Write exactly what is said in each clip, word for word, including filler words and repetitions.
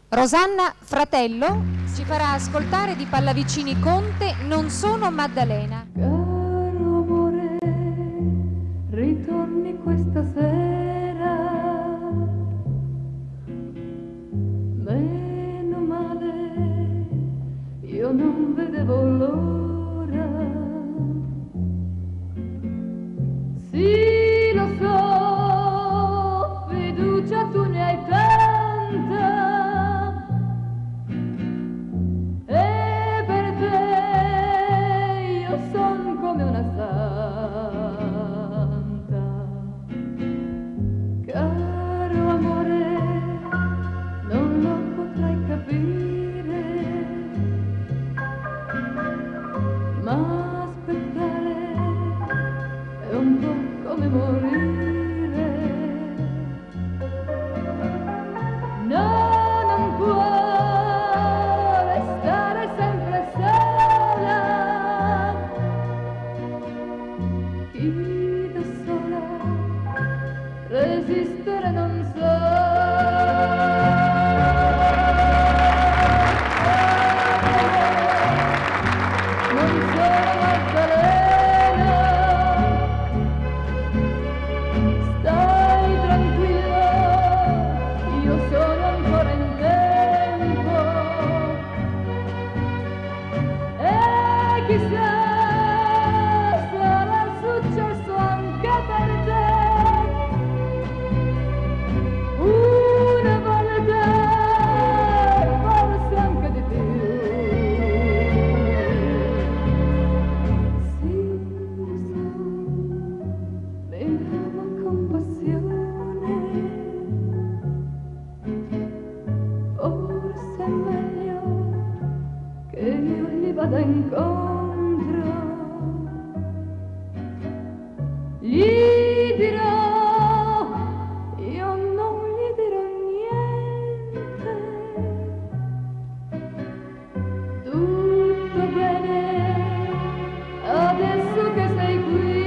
Rosanna Fratello ci farà ascoltare di Pallavicini Conte Non sono Maddalena. Caro amore, ritorni questa sera, meno male, io non vedevo l'ora. Sì, lo so, fiducia tu ne hai tanta, e per te io son come una santa. Caro amore, non lo potrai capire, ma aspettare è un po' come morire. No, non può restare sempre sola. Chi da sola resistere non sa. Non sono Maddalena, stai tranquillo, io sono ancora in tempo. E chissà, sarà successo anche per te. Una volta, forse anche di più. Sì, lo so, mi ama con passione. Forse è meglio che io gli vada incontro. Gli dirò, io non gli dirò niente. Tutto bene, adesso che sei qui.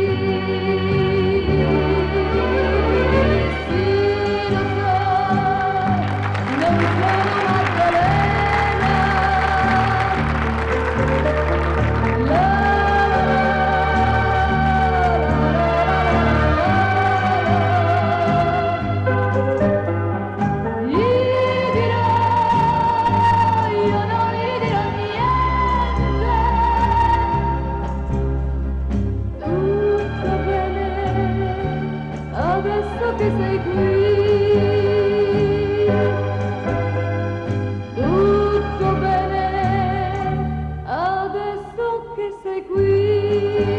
Sì, lo so, non sono Maddalena. La, gli dirò, io non gli dirò niente. Tutto bene, adesso che sei qui. Tutto bene, adesso che sei qui.